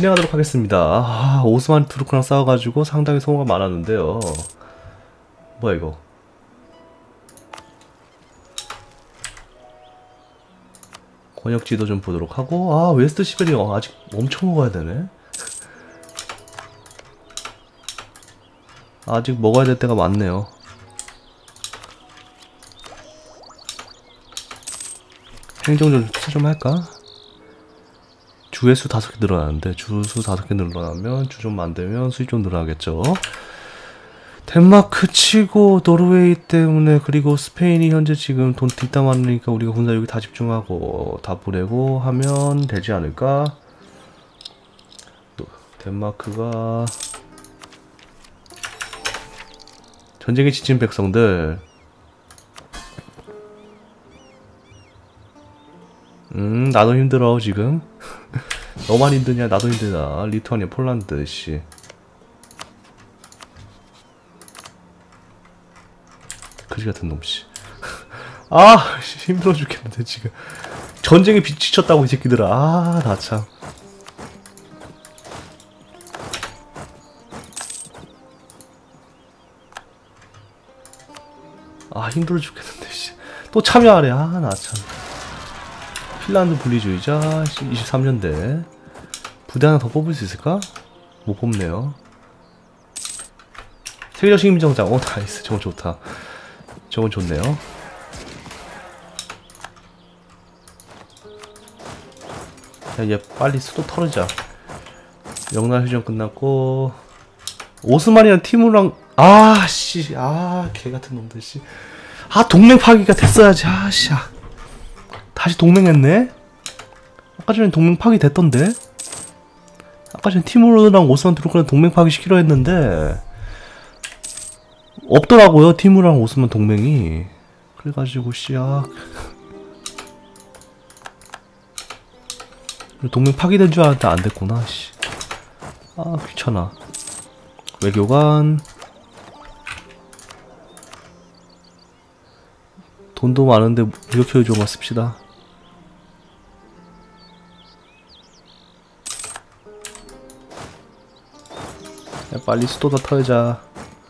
진행하도록 하겠습니다. 오스만 투르크랑 싸워가지고 상당히 소모가 많았는데요. 뭐야 이거. 권역지도 좀 보도록 하고, 웨스트 시베리아 아직 엄청 먹어야 되네. 아직 먹어야 될 때가 많네요. 행정 좀 투자 좀 할까? 주의 수 5개 늘어나는데, 주수 5개 늘어나면 주 좀 만들면 수입 좀 늘어나겠죠. 덴마크 치고 노르웨이 때문에, 그리고 스페인이 현재 지금 돈 뒷담 많으니까 우리가 군사 여기 다 집중하고 다 보내고 하면 되지 않을까? 덴마크가 전쟁에 지친 백성들, 나도 힘들어 지금. 너만 힘드냐? 나도 힘들다. 리투아니아, 폴란드 씨. 그지 같은 놈 씨. 힘들어 죽겠는데 지금. 전쟁에 지쳤다고 이 새끼들아. 나 참. 힘들어 죽겠는데 씨. 또 참여하래. 나 참. 핀란드 분리주의자 23년대. 부대 하나 더 뽑을 수 있을까? 못 뽑네요. 세계적 식민정장. 나이스. 저건 좋다. 저건 좋네요. 자, 얘 빨리 수도 털으자. 영날 휴전 끝났고, 오스만이랑 티무랑 개같은 놈들 씨. 동맹 파기가 됐어야지. 다시 동맹했네? 아까 전에 동맹 파기 됐던데? 아까 전에 티무르랑 오스만 투르크랑 동맹 파기 시키려 했는데 없더라고요. 티무르랑 오스만 동맹이. 그래가지고 동맹 파기된 줄 알았는데 안 됐구나. 귀찮아. 외교관. 돈도 많은데 무역효율 좀 씁시다. 야, 빨리 수도 다 털자.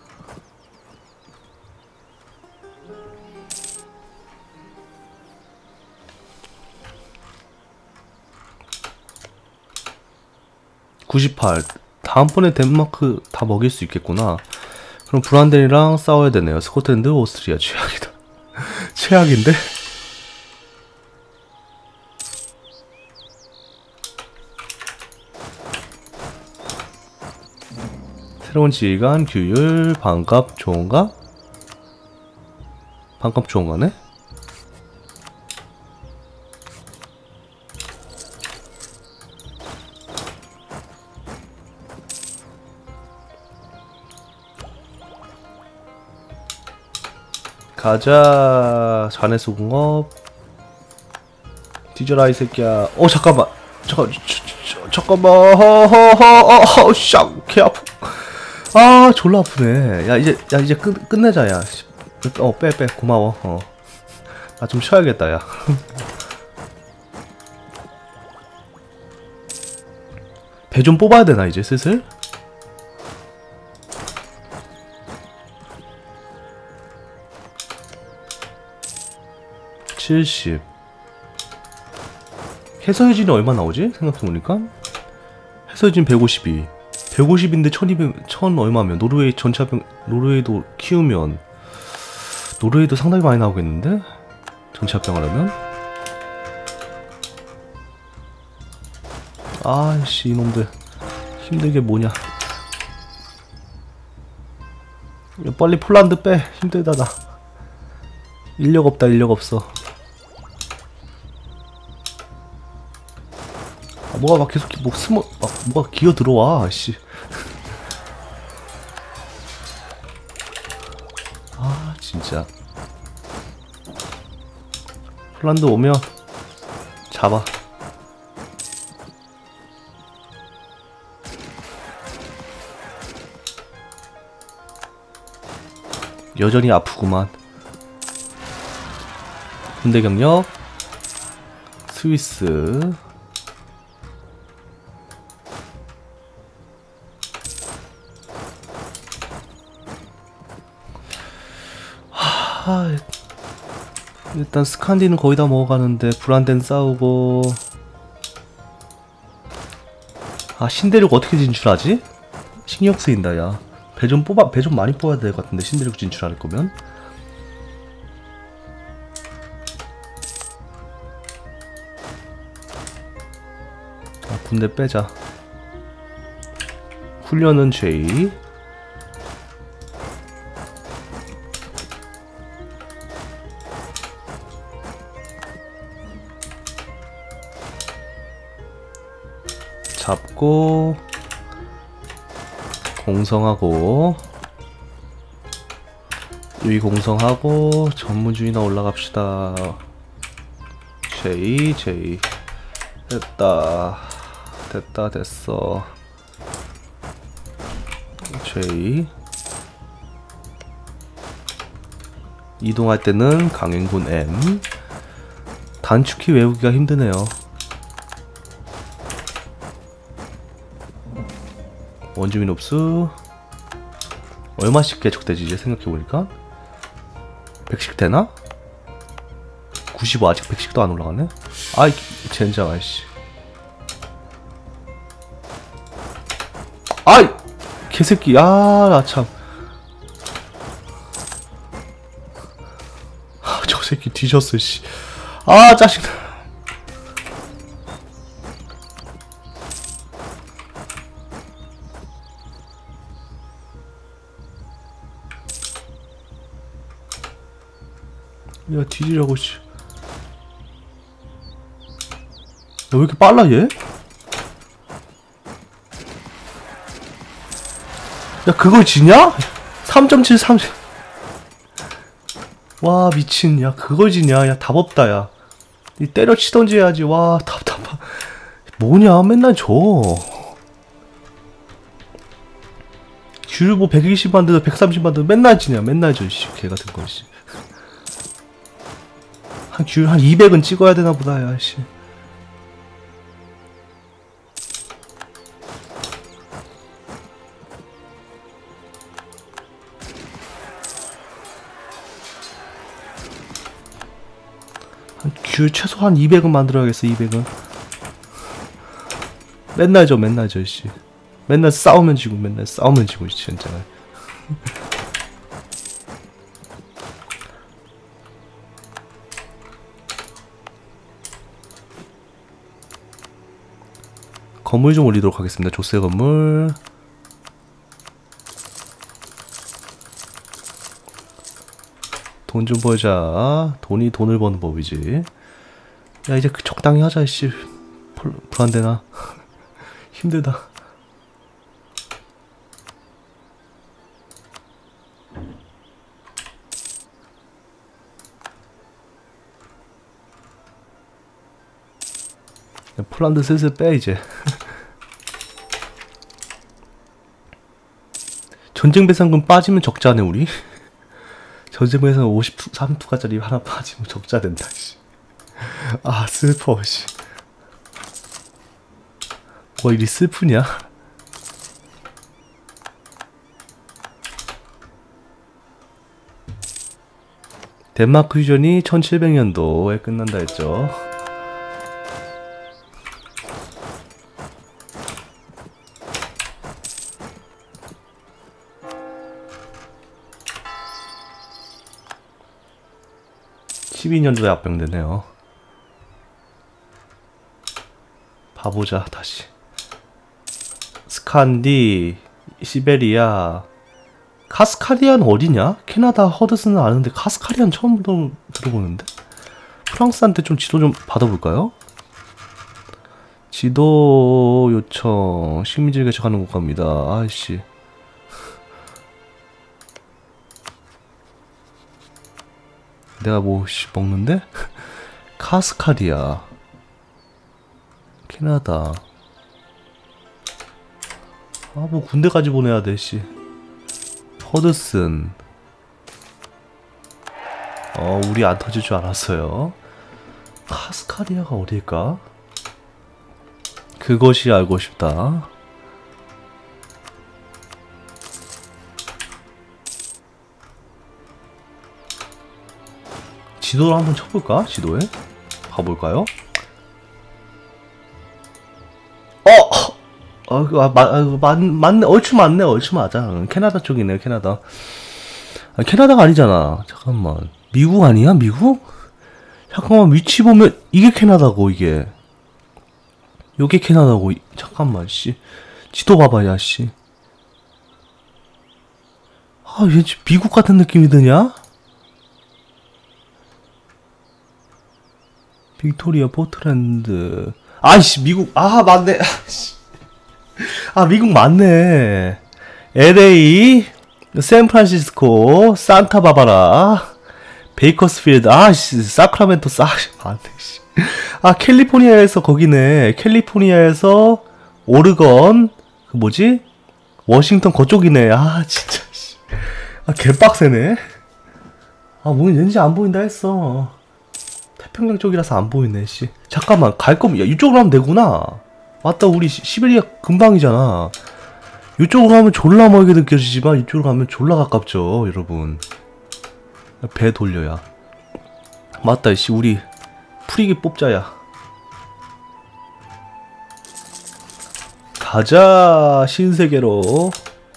(98) 다음번에 덴마크 다 먹일 수 있겠구나. 그럼 브란덴이랑 싸워야 되네요. 스코틀랜드, 오스트리아. 최악이다. 최악인데? 새로운 지휘관, 규율, 반갑, 좋은가? 반갑, 좋은가네? 가자. 잔해수공업. 뒤져라 이 새끼야. 잠깐만. 잠깐만. 샹. 개 아프. 졸라 아프네. 야 이제 끝내자. 야 빼 고마워. 나 좀 쉬어야겠다. 야 배 좀 뽑아야 되나 이제 슬슬? (70) 해서유진이 얼마 나오지? 생각해보니까 해서유진 152 150인데 1200 1000 얼마면 노르웨이 전체 합병. 노르웨이도 키우면 노르웨이도 상당히 많이 나오겠는데? 전체 합병하려면? 이놈들 힘들게 뭐냐. 야, 빨리 폴란드 빼. 힘들다 나. 인력 없다. 인력 없어. 뭐가 막 계속 뭐가 기어 들어와. 진짜. 폴란드 오면 잡아. 여전히 아프구만. 군대 경력. 스위스. 하, 일단 스칸디는 거의 다 먹어가는데 브란덴 싸우고. 아, 신대륙 어떻게 진출하지? 신경 쓰인다. 야, 배 좀 많이 뽑아야 될 것 같은데, 신대륙 진출할 거면. 아, 군대 빼자. 훈련은 J. 잡고 공성하고 여기 공성하고 전문주의나 올라갑시다. J 됐어. J 이동할 때는 강행군 M. 단축키 외우기가 힘드네요. 원주민 옵수 얼마씩 개척되지 이제 생각해보니까 100씩 되나? 95 아직 100씩도 안 올라가네? 아이 젠장 아이씨 아이 개새끼 나 참 저 새끼 뒤졌어 씨 짜증나 야 뒤지라고 씨. 야 왜 이렇게 빨라 얘? 야 그걸 지냐? 3.73 와 미친 야 그걸 지냐 야 답 없다 야 이 때려치던지 해야지 와 답답하 뭐냐 맨날 져 귤 뭐 120 만들어 130 만들어 맨날 지냐 맨날 져 씨 개같은 거 씨. 한 200은 찍어야 되나 보다 야씨 귤 최소한 200은 만들어야겠어 200은 맨날 져 씨 맨날 싸우면 지고 진짜 건물 좀 올리도록 하겠습니다. 조세 건물. 돈 좀 벌자. 돈이 돈을 버는 법이지. 야 이제 적당히 하자 씨. 불안되나. 힘들다. 폴란드 슬슬 빼 이제. 전쟁 배상금 빠지면 적자네 우리. 전쟁 배상 53투가짜리 하나 빠지면 적자 된다 씨. 아 슬퍼 씨. 뭐 이리 슬프냐? 덴마크 휴전이 1700년도에 끝난다 했죠. (12년도에) 합병되네요. 봐보자 다시. 스칸디, 시베리아, 카스카리안 어디냐? 캐나다 허드슨은 아는데 카스카리안 처음 들어보는데? 프랑스한테 좀 지도 좀 받아볼까요? 지도 요청 식민지 개척하는 국가입니다. 아이씨 내가 뭐 먹는데? 카스카리아 캐나다 뭐 군대까지 보내야 돼 씨. 허드슨 우리 안 터질 줄 알았어요. 카스카리아가 어딜까? 그것이 알고 싶다. 지도를 한번 쳐볼까? 지도에 가볼까요? 맞네. 얼추 맞네. 얼추 맞아. 캐나다 쪽이네. 캐나다. 아니, 캐나다가 아니잖아. 잠깐만. 미국 아니야? 미국? 잠깐만, 위치 보면 이게 캐나다고. 이게 요게 캐나다고. 잠깐만 씨. 지도 봐봐 야 씨. 아 왠지 미국 같은 느낌이 드냐? 빅토리아 포트랜드. 아이씨 미국. 아 맞네. 아 미국 맞네. LA, 샌프란시스코, 산타바바라, 베이커스필드. 아씨 사크라멘토. 맞네 씨. 아 캘리포니아에서 거기네. 캘리포니아에서 오르건 그 뭐지? 워싱턴 그쪽이네. 아 진짜 씨. 아 개빡세네. 아 뭐 왠지 안 보인다 했어. 태평양 쪽이라서 안 보이네 씨. 잠깐만 갈 거면 야 이쪽으로 하면 되구나. 맞다 우리 시베리아 금방이잖아. 이쪽으로 가면 졸라 멀게 느껴지지만 이쪽으로 가면 졸라 가깝죠 여러분. 배 돌려야. 맞다 씨 우리 프리기 뽑자야. 가자 신세계로.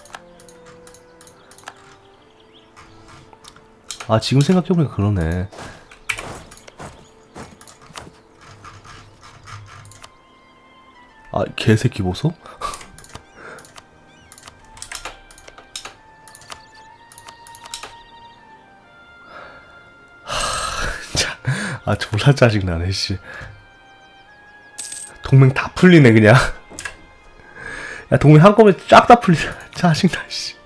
아 지금 생각해보니까 그러네. 아 개새끼 보소? 아 졸라 짜증나네 씨. 동맹 다 풀리네 그냥. 야 동맹 한꺼번에 쫙 다 풀리네. 짜증나 씨.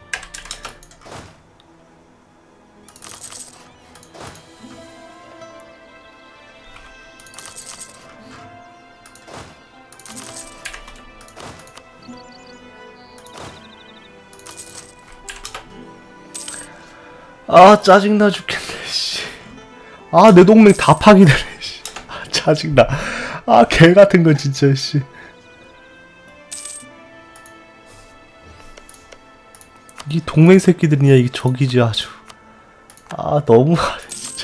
아 짜증나 죽겠네 씨. 아 내 동맹 다 파기되네 씨. 아 짜증나. 아 개같은 건 진짜 씨. 이 동맹 새끼들이냐 이게 적이지 아주. 아 너무하네 진짜.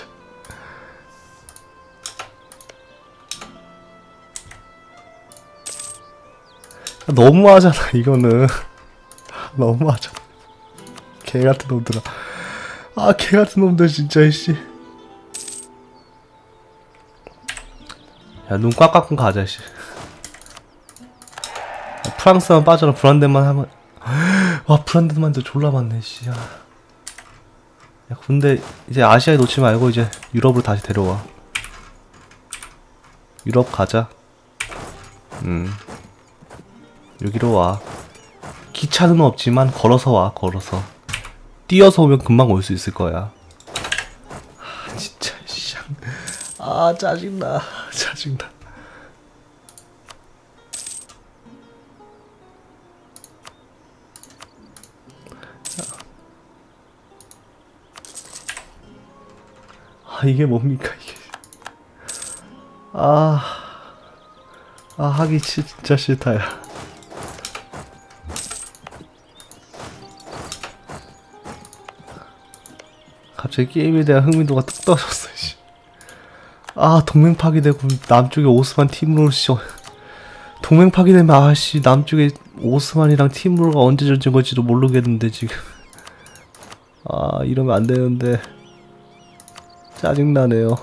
너무하잖아 이거는. 너무하잖아. 개같은 놈들아. 아 개같은 놈들 진짜 씨. 야 눈 꽉 깎고 가자 씨. 프랑스만 빠져라. 불안데만 하면. 와 불안데만도 졸라 많네 씨. 야 근데 이제 아시아에 놓지 말고 이제 유럽으로 다시 데려와. 유럽 가자. 여기로 와. 기차는 없지만 걸어서 와. 걸어서 뛰어서 오면 금방 올 수 있을 거야. 아 진짜 씨. 아 짜증나. 짜증나. 아 이게 뭡니까 이게. 하기 진짜 싫다 야. 갑자기 게임에 대한 흥미도가 뚝 떨어졌어 씨. 아 동맹 파기되고 남쪽에 오스만 티무르 동맹 파기되면 아씨 남쪽에 오스만이랑 티무르가 언제 전쟁 걸지도 모르겠는데 지금. 아 이러면 안 되는데. 짜증나네요.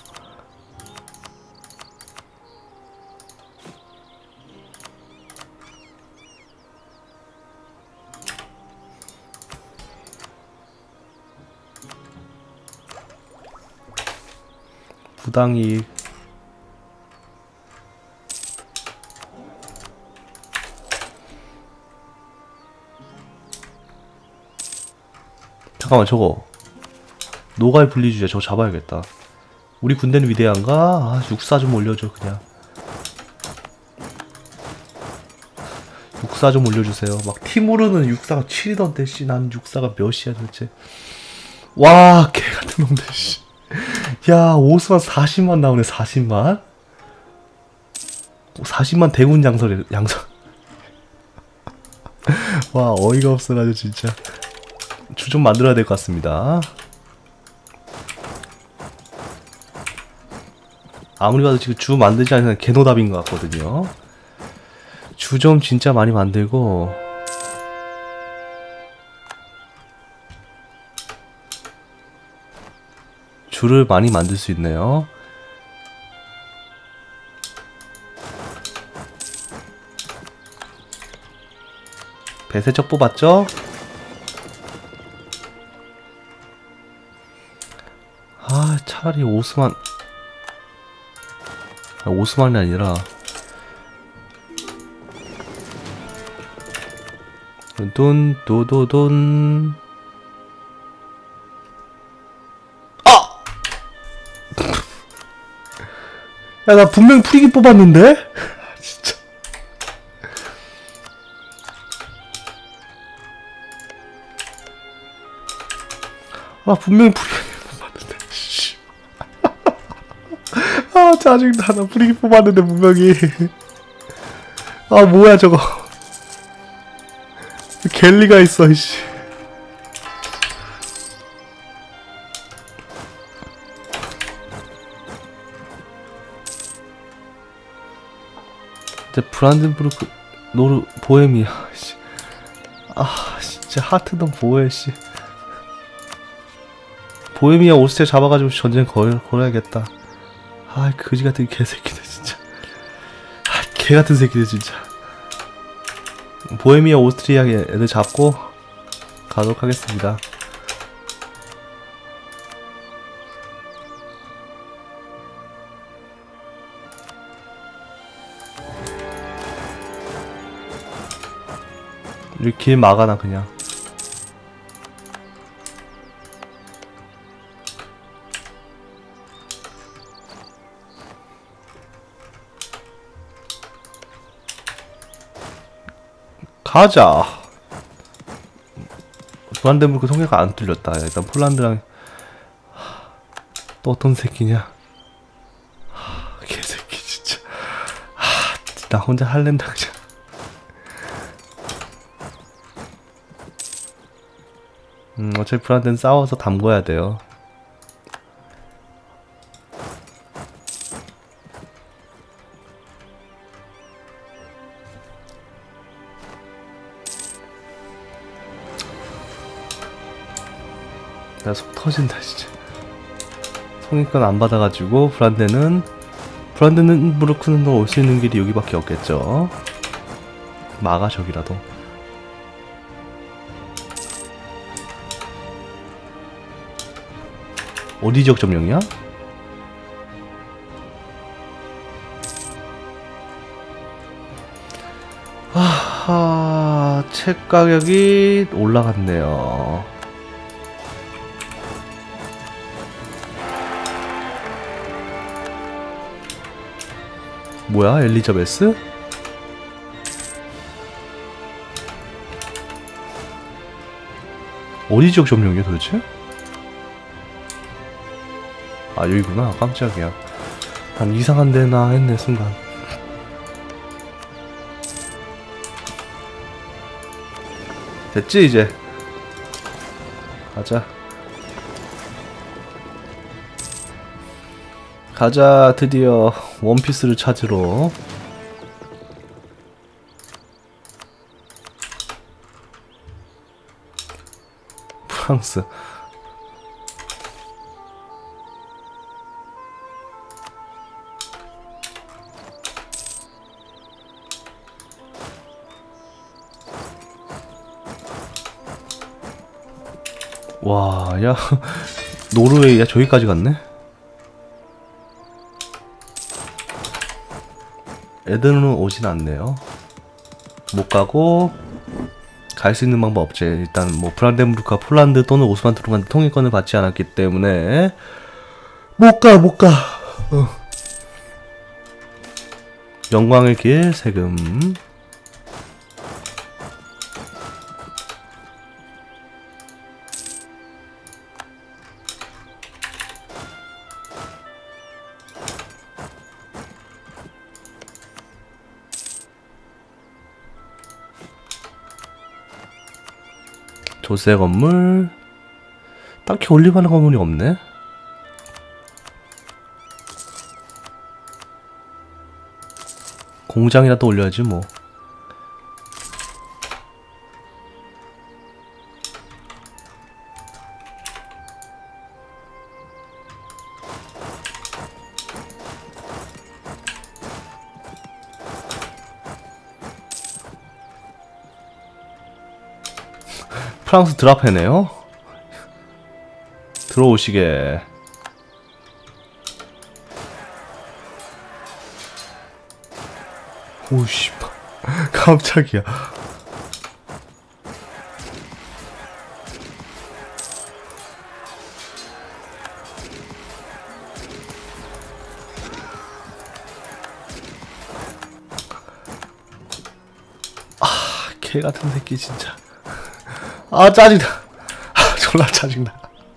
부당이익. 잠깐만 저거 노갈 분리주의야. 저거 잡아야겠다. 우리 군대는 위대한가? 아 육사 좀 올려줘 그냥. 육사 좀 올려주세요. 막 티무르는 육사가 7이던데 씨. 난 육사가 몇이야 도대체. 와 개같은 놈들 씨. 야 오스만 40만 나오네. 40만 40만 대군 양설. 와 어이가 없어가지고 진짜. 주 좀 만들어야 될 것 같습니다. 아무리 봐도 지금 주 만들지 않는 개노답인 것 같거든요. 주 좀 진짜 많이 만들고 주를 많이 만들 수 있네요. 배세적 뽑았죠? 아, 차라리 오스만. 오스만이 아니라 돈 도도돈. 아! 야, 나 분명 프리기 뽑았는데? 진짜. 아, 분명히 프리기 뽑았는데. 씨. 아, 짜증나. 나 프리기 뽑았는데 분명히. 아, 뭐야 저거. 갤리가 있어, 씨. 이제 브란덴부르크 노르 보헤미아, 씨. 아, 진짜 하트던 보헤, 씨. 보헤미아 오스트리아 잡아가지고 전쟁 걸어야겠다. 아, 그지 같은 개새끼들 진짜. 아, 개 같은 새끼들 진짜. 보헤미아 오스트리아 애들 잡고 가도록 하겠습니다. 여기 길 막아놔 그냥. 가자. 브란덴부르크 통계가 안 뚫렸다. 일단 폴란드랑. 또 어떤 새끼냐. 개새끼 진짜. 나 혼자 할랜다 그냥. 어차피 브란덴 싸워서 담궈야 돼요. 나 속 터진다 진짜. 성인권 안 받아가지고 브란덴은 브루크는 올 수 있는 길이 여기밖에 없겠죠. 막아 저기라도. 어디 지역 점령이야? 아하, 책 가격이 올라갔네요. 뭐야, 엘리자베스? 어디 지역 점령이야 도대체? 아, 여기구나. 깜짝이야. 난 이상한 데나 했네 순간. 됐지 이제. 가자. 가자. 드디어 원피스를 찾으러. 프랑스. 와, 야, 노르웨이, 야, 저기까지 갔네? 애들은 오진 않네요. 못 가고, 갈 수 있는 방법 없지. 일단, 뭐, 브란덴부르크와 폴란드 또는 오스만트루한테 통일권을 받지 않았기 때문에, 못 가. 영광의 길, 세금. 조세 건물. 딱히 올리바는 건물이 없네. 공장이라도 올려야지 뭐. 프랑스 드랍해네요. 들어오시게. 오씨, 깜짝이야. 개 같은 새끼 진짜. 아 짜증나. 졸라 짜증나.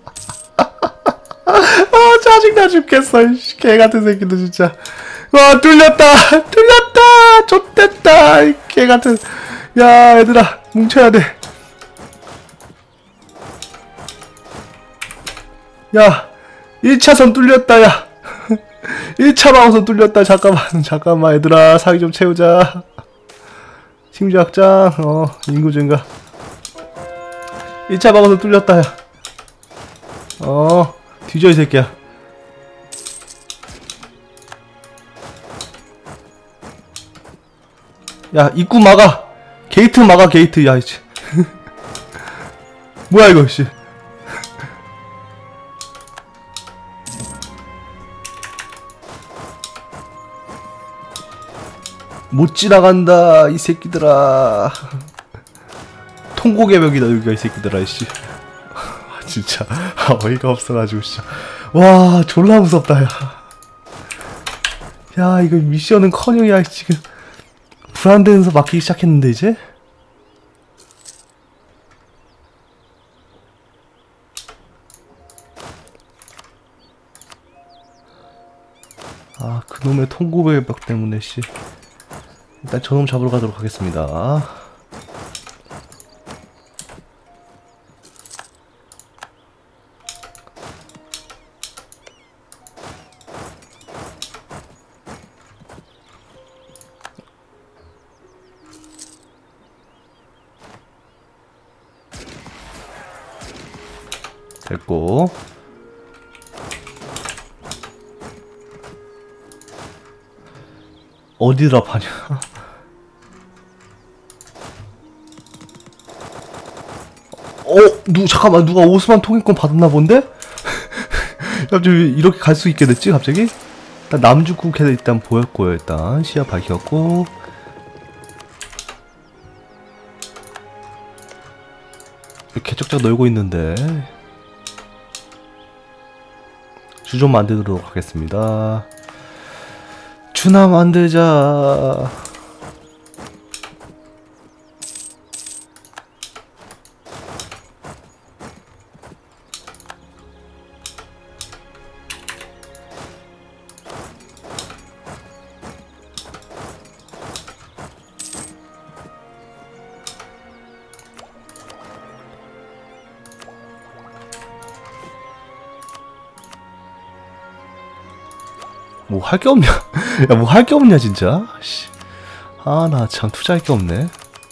짜증나 죽겠어. 개 같은 새끼도 진짜. 와 뚫렸다. 좆됐다. 개 같은. 야 얘들아 뭉쳐야 돼. 야 1차선 뚫렸다. 야 1차 방어선 뚫렸다. 잠깐만 얘들아 사기 좀 채우자. 심주 확장. 인구 증가. 1차 방어선 뚫렸다. 야 뒤져 이 새끼야. 야 입구 막아. 게이트 막아. 게이트. 야 이제 뭐야 이거 씨. 못 지나간다 이 새끼들아. 통곡의 벽이다 여기가 이 새끼들아 씨. 진짜 어이가 없어가지고 진짜. 와 졸라 무섭다. 야 이거 미션은 커녕이야 지금. 불안되면서 막히기 시작했는데 이제. 아 그놈의 통곡의 벽 때문에 씨. 일단 저놈 잡으러 가도록 하겠습니다. 됐고. 어디 드랍하냐. 잠깐만 누가 오스만 통행권 받았나 본데? 갑자기 이렇게 갈 수 있게 됐지 갑자기? 일단 남중국 해도 일단 보였고요. 일단 시야 밝혔고. 개쩍쩍 놀고 있는데 주 좀 만들도록 하겠습니다. 주나 만들자. 뭐 할 게 없냐? 야 뭐 할 게 없냐 진짜? 아 나 참 투자할 게 없네.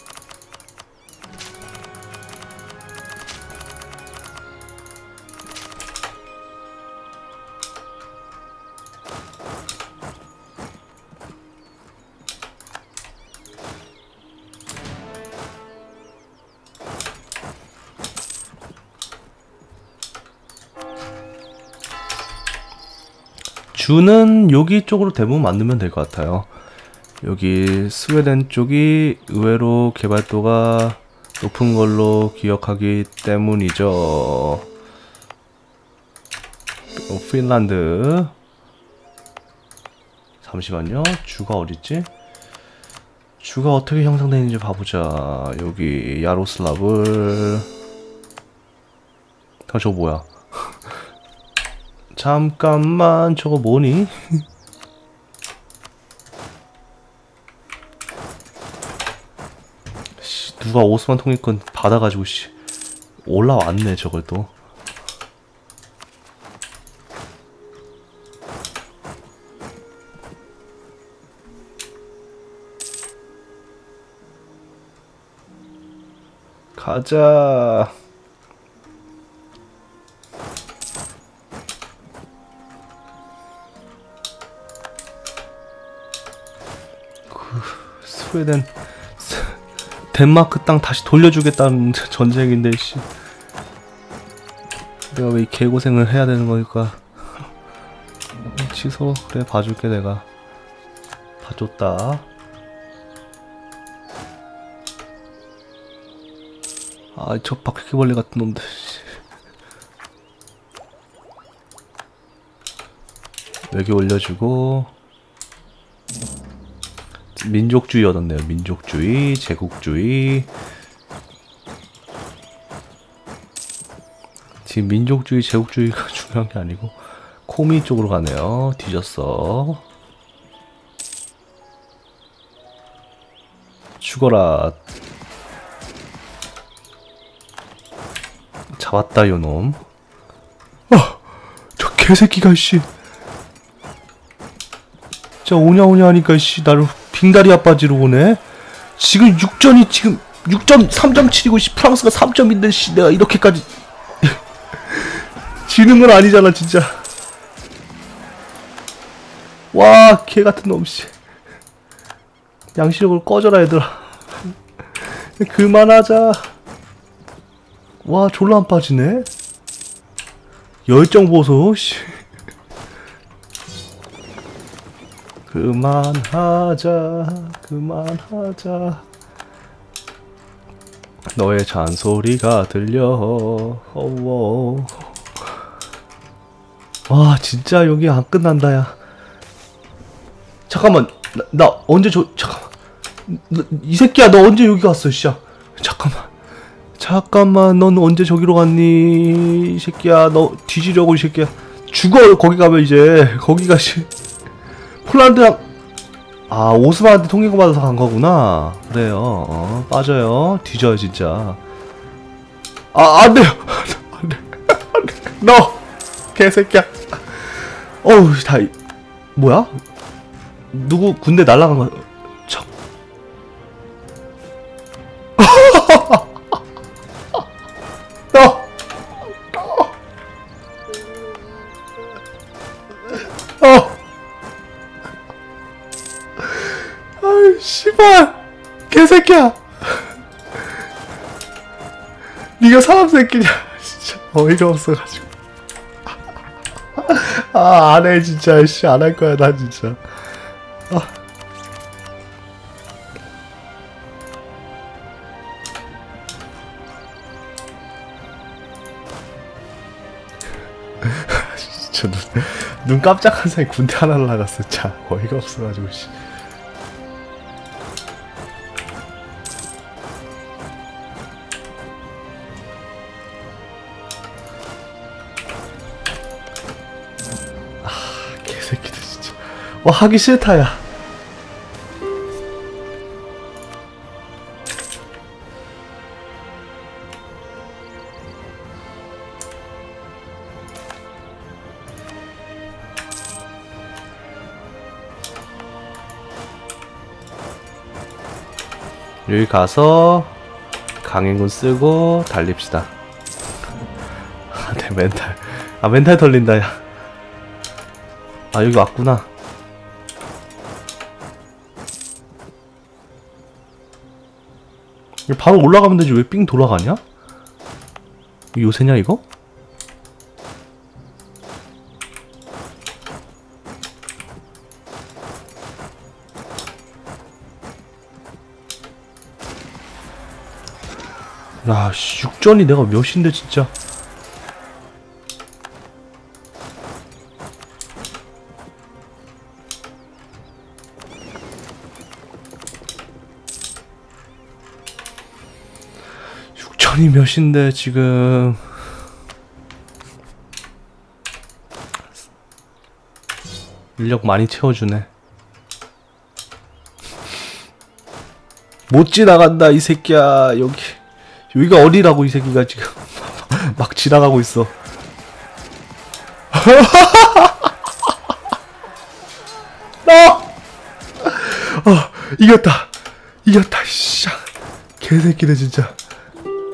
주는 여기 쪽으로 대부분 만들면 될 것 같아요. 여기 스웨덴 쪽이 의외로 개발도가 높은 걸로 기억하기 때문이죠. 핀란드. 잠시만요. 주가 어딨지? 주가 어떻게 형성되는지 봐보자. 여기 야로슬라블. 저거 뭐야? 잠깐만 저거 뭐니? 씨, 누가 오스만 통일권 받아가지고 씨 올라왔네 저걸 또. 가자. 스웨덴 덴마크 땅 다시 돌려주겠다는 전쟁인데 씨. 내가 왜 이 개고생을 해야 되는 거니까. 취소. 그래 봐줄게 내가. 봐줬다. 아 저 바퀴벌레 같은 놈들. 여기 올려주고. 민족주의 얻었네요. 민족주의, 제국주의. 지금 민족주의, 제국주의가 중요한 게 아니고 코미 쪽으로 가네요. 뒤졌어. 죽어라. 잡았다 요놈. 저 개새끼가 씨. 진짜 오냐오냐 하니까 씨 나를 빙다리 아빠지로 오네. 지금 6전이 지금 6점 3.7이고 씨 프랑스가 3점인데 씨 내가 이렇게까지 지는 건 아니잖아 진짜. 와 개같은 놈 씨. 양시력을 꺼져라 얘들아. 그만하자. 와 졸라 안 빠지네. 열정 보소 씨. 그만하자 그만하자. 너의 잔소리가 들려. 어워. 와 진짜 여기 안 끝난다 야. 잠깐만 나 언제 잠깐만 이 새끼야 너 언제 여기 갔어 씨야. 잠깐만 넌 언제 저기로 갔니 이 새끼야. 너 뒤지려고 이 새끼야. 죽어 거기 가면 이제. 거기가 씨 폴란드랑 아 오스만한테 통일권 받아서 간 거구나. 그래요. 빠져요. 뒤져요 진짜. 아 안돼요. 안돼 너 개새끼야. 어우 다 뭐야? 누구 군대 날라간 거? 참. 아이 씨발 개새끼야. 니가 사람 새끼냐. 진짜 어이가 없어가지고. 아 안해 진짜. 씨 안 할 거야 나 진짜. 진짜 눈 깜짝한 사이 군대 하나 나갔어. 자 어이가 없어가지고 씨. 개새끼들 진짜. 와 하기 싫다 야. 여기 가서 강행군 쓰고 달립시다. 아, 내 멘탈. 아 멘탈 털린다 야. 아 여기 왔구나. 바로 올라가면 되지 왜 삥 돌아가냐? 요새냐 이거? 야, 씨, 6전이 내가 몇인데 진짜. 이 몇인데 지금. 인력 많이 채워주네. 못 지나간다 이 새끼야. 여기가 어디라고 이 새끼가 지금. 막 지나가고 있어. 이겼다. 이겼다. 씨. 개새끼네 진짜.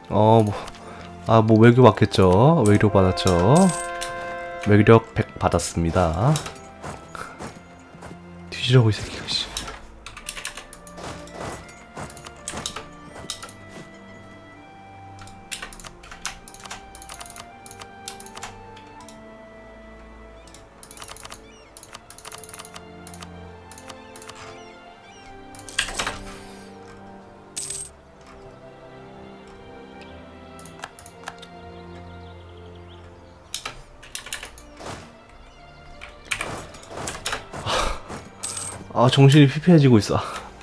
뭐 외교 받겠죠. 외교 받았죠. 외교력 100 받았습니다. 뒤지라고 이 새끼가 씨. 정신이 피폐해지고 있어.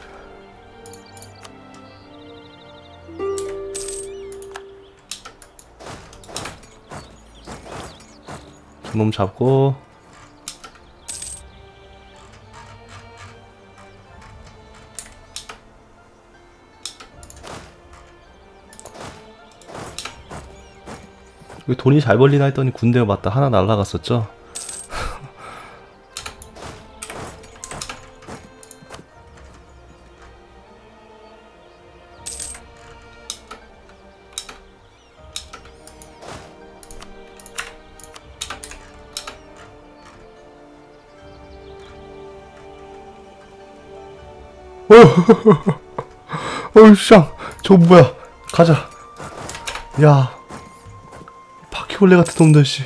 저놈 잡고 돈이 잘 벌리나 했더니 군대에 맞다 하나 날라갔었죠. 쌍! 저거 뭐야? 가자. 야, 바퀴벌레 같은 놈들 씨.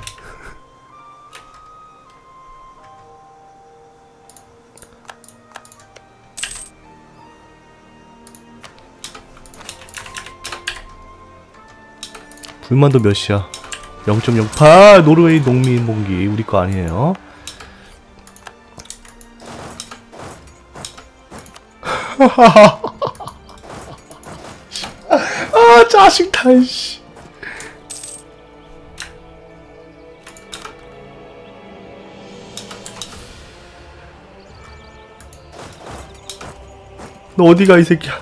불만도 몇이야? 0.08. 노르웨이 농민 봉기 우리 거 아니에요? 짜증나 씨. 너 어디가 이 새끼야?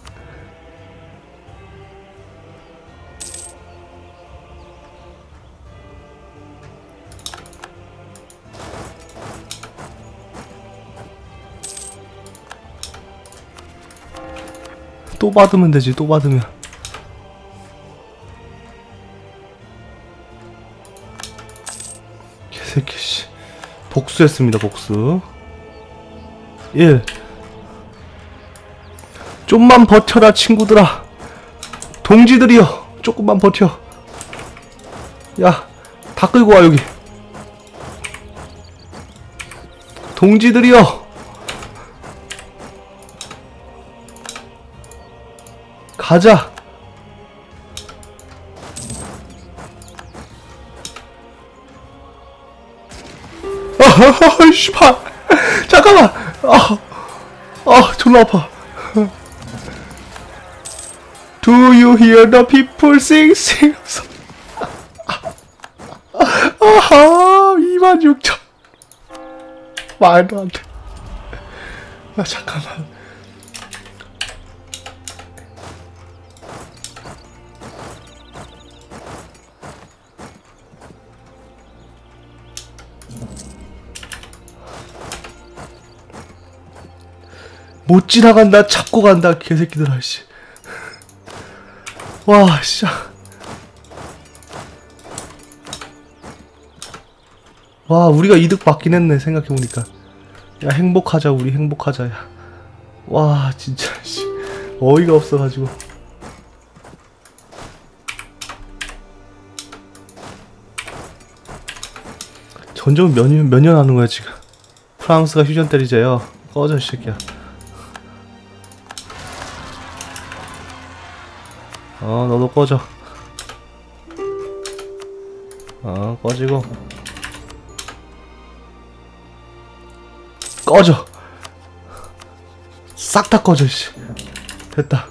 또 받으면 되지. 또 받으면. 개새끼 씨. 복수했습니다. 복수. 1. 좀만 버텨라 친구들아. 동지들이여 조금만 버텨. 야, 다 끌고 와 여기. 동지들이여 가자. 씨발. 잠깐만. 졸라 아파. Do you hear the people sing? 26,000. 말도 안 돼. 잠깐만. 못 지나간다. 잡고 간다. 개새끼들아 씨. 와 씨. 와 우리가 이득 받긴 했네. 생각해보니까. 야 행복하자. 우리 행복하자. 야. 와 진짜 씨. 어이가 없어가지고. 전쟁은 몇 년 하는 거야 지금. 프랑스가 휴전 때리자요. 꺼져 이 새끼야. 너도 꺼져. 꺼지고. 꺼져. 싹 다 꺼져 씨. 됐다.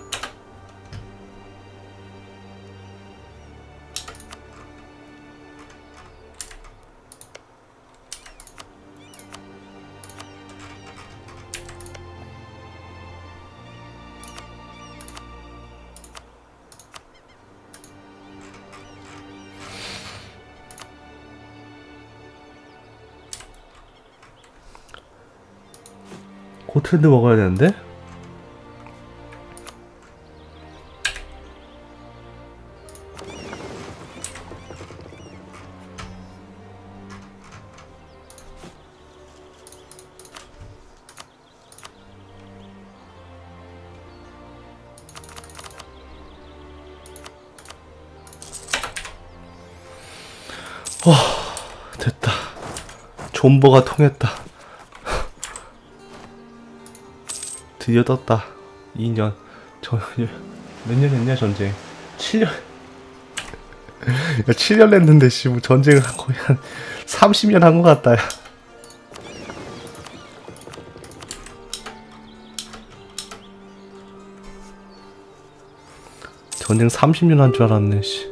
고트랜드 먹어야 되는데? 됐다. 존버가 통했다. 드디어 떴다. 2년. 몇 년 했냐 전쟁? 7년. 야, 7년 했는데 씨, 뭐 전쟁을 거의 한 30년 한 것 같다. 야. 전쟁 30년 한 줄 알았네. 씨.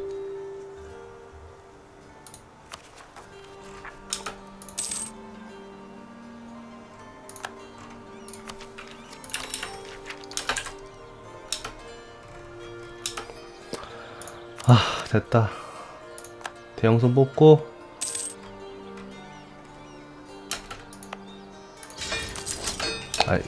아, 됐다. 대형선 뽑고 아이.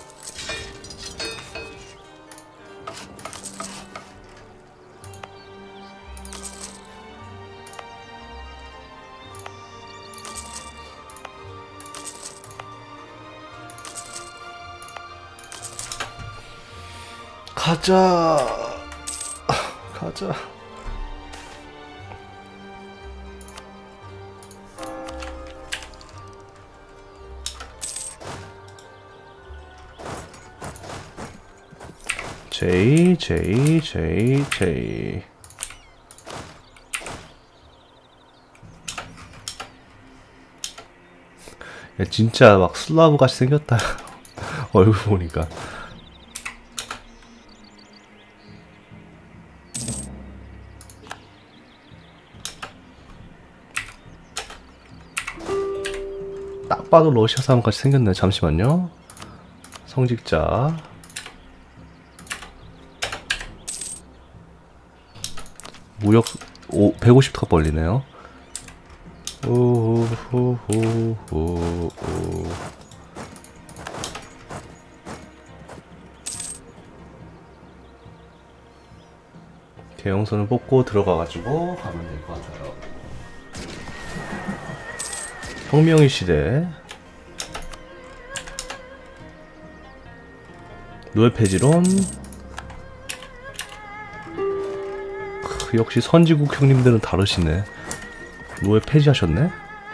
가자. 가자. J. 야, 진짜 막 슬라브 같이 생겼다. 얼굴 보니까. 딱 봐도 러시아 사람 같이 생겼네. 잠시만요. 성직자. 무역 150터 벌리네요. 오호호호호. 대형선을 뽑고 들어가가지고 가면 될 것 같아요. 혁명의 시대. 노예 폐지론. 역시 선지국 형님들은 다르시네. 노예 폐지하셨네.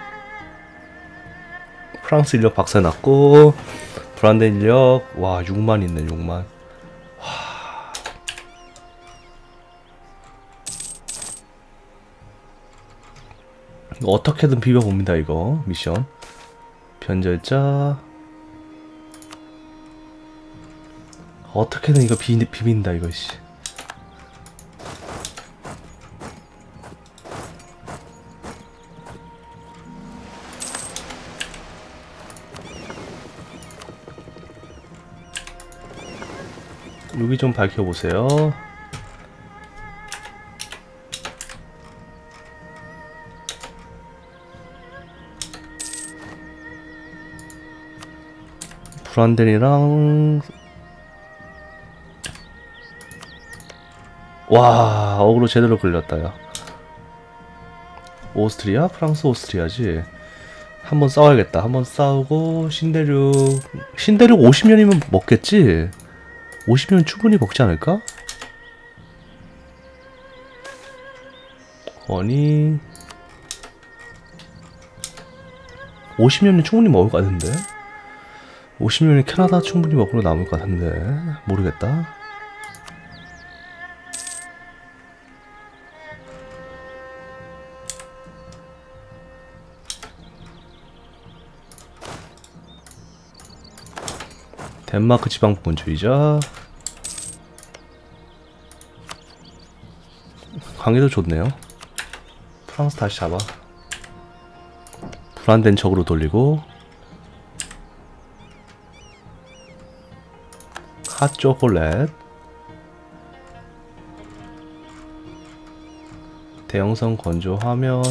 프랑스 인력 박살났고 브란덴 인력 와 6만 있네. 6만. 와. 이거 어떻게든 비벼봅니다. 이거 미션 변절자 어떻게든 이거 비빈다 이거. 씨. 여기 좀 밝혀보세요. 브란덴이랑 와 어그로 제대로 걸렸다. 야 오스트리아? 프랑스 오스트리아지. 한번 싸워야겠다. 한번 싸우고 신대륙 50년이면 먹겠지? 50년 충분히 먹지 않을까? 아니 50년은 충분히 먹을 것 같은데? 50년이 캐나다 충분히 먹으러 남을 것 같은데 모르겠다. 덴마크 지방분주의자. 관계도 좋네요. 프랑스 다시 잡아. 불안된 척으로 돌리고 핫초콜릿. 대형선 건조화면.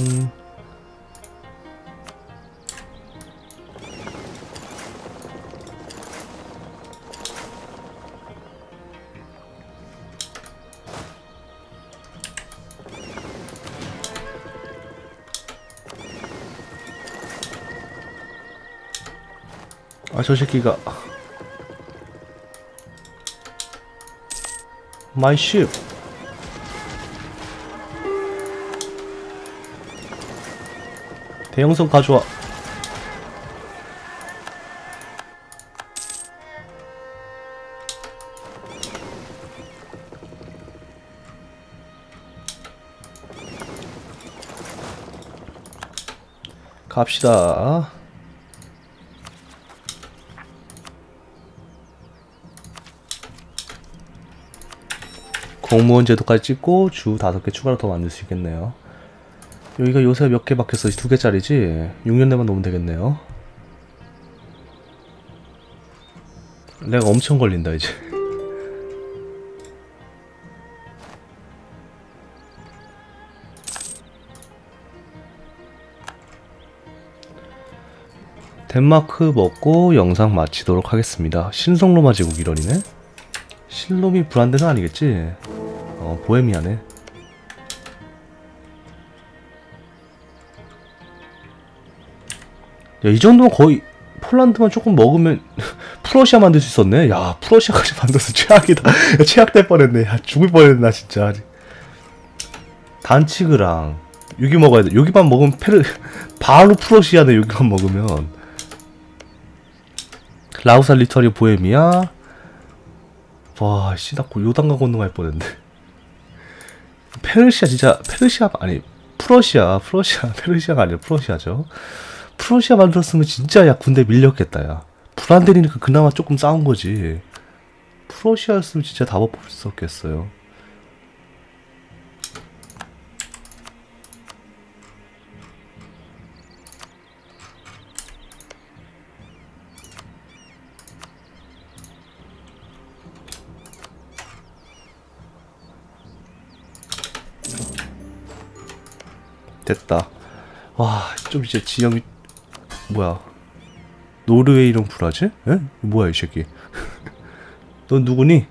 아, 저 새끼가 My ship. 대형선 가져와. 갑시다. 공무원 제도까지 찍고 주 5개 추가로 더 만들 수 있겠네요. 여기가 요새 몇 개 박혔어? 2개짜리지? 6년 내만 놓으면 되겠네요. 내가 엄청 걸린다 이제. 덴마크 먹고 영상 마치도록 하겠습니다. 신성로마 제국 1원이네? 실롬이 브란드는 아니겠지? 보헤미아네. 야, 이 정도면 거의 폴란드만 조금 먹으면 프러시아 만들 수 있었네. 야, 프러시아까지 만들어서 최악이다. 야, 최악될 뻔했네. 야, 죽을 뻔했네 나 진짜. 단치그랑 여기 먹어야 돼. 여기만 먹으면 바로 프러시아네. 여기만 먹으면. 라우사 리터리 보헤미아. 와, 씨, 나 요단강 건너갈 뻔했네. 페르시아 진짜 페르시아가 아니라 프러시아죠. 프러시아 만들었으면 진짜 야 군대 밀렸겠다. 야 불안되니까 그나마 조금 싸운 거지. 프러시아였으면 진짜 다 버텼었겠어요. 됐다. 와, 좀 이제 지형이 뭐야? 노르웨이랑 불화지? 에? 뭐야 이 새끼? 넌 누구니?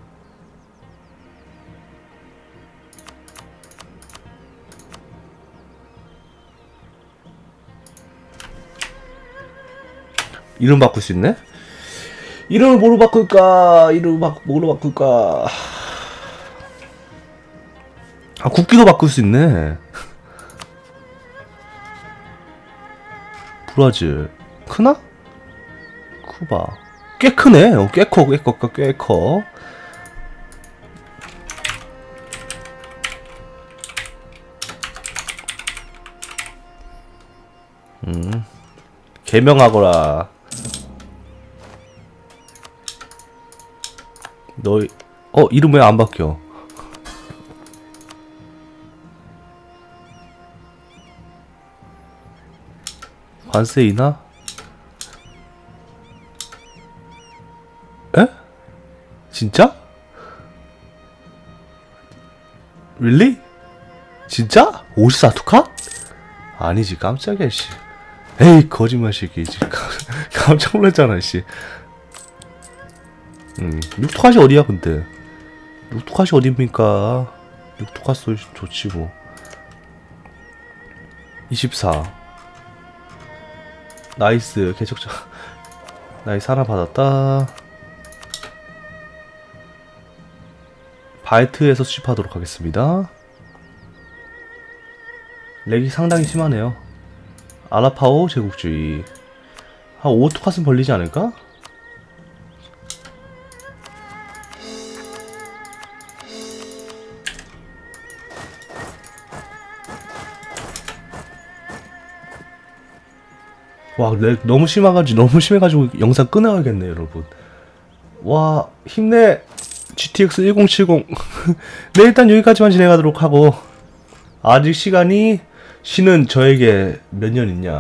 이름 바꿀 수 있네? 이름을 뭐로 바꿀까? 뭐로 바꿀까? 아, 국기도 바꿀 수 있네. 브라질 크나? 쿠바 꽤 크네. 꽤 커. 개명하거라. 너희 이름 왜 안 바뀌어? 관세 인하? 에? 진짜? really? 진짜? 54투카? 아니지 깜짝이야 씨. 에이 거짓말 새끼 깜짝 놀랐잖아 씨. 6투카시 어디야 근데? 6투카시 어딥니까? 6투카시 좋지 뭐. 24 나이스 개척자. 나이스 하나 받았다. 바이트에서 수집하도록 하겠습니다. 렉이 상당히 심하네요. 아라파오 제국주의. 한 5투카스는 벌리지 않을까? 와, 렉 너무 심해가지고 영상 끊어야겠네 여러분. 와, 힘내 GTX 1070. 네, 일단 여기까지만 진행하도록 하고, 아직 시는 저에게 몇 년 있냐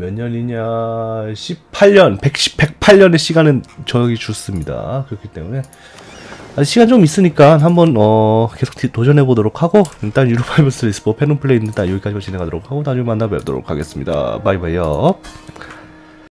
18년 108년의 시간은 저에게 줬습니다. 그렇기 때문에 아직 시간 좀 있으니까 한번 계속 도전해보도록 하고, 일단 유로파이브스 리스포 펜앤플레이는 일단 여기까지만 진행하도록 하고 나중에 만나 뵙도록 하겠습니다. 바이바이요.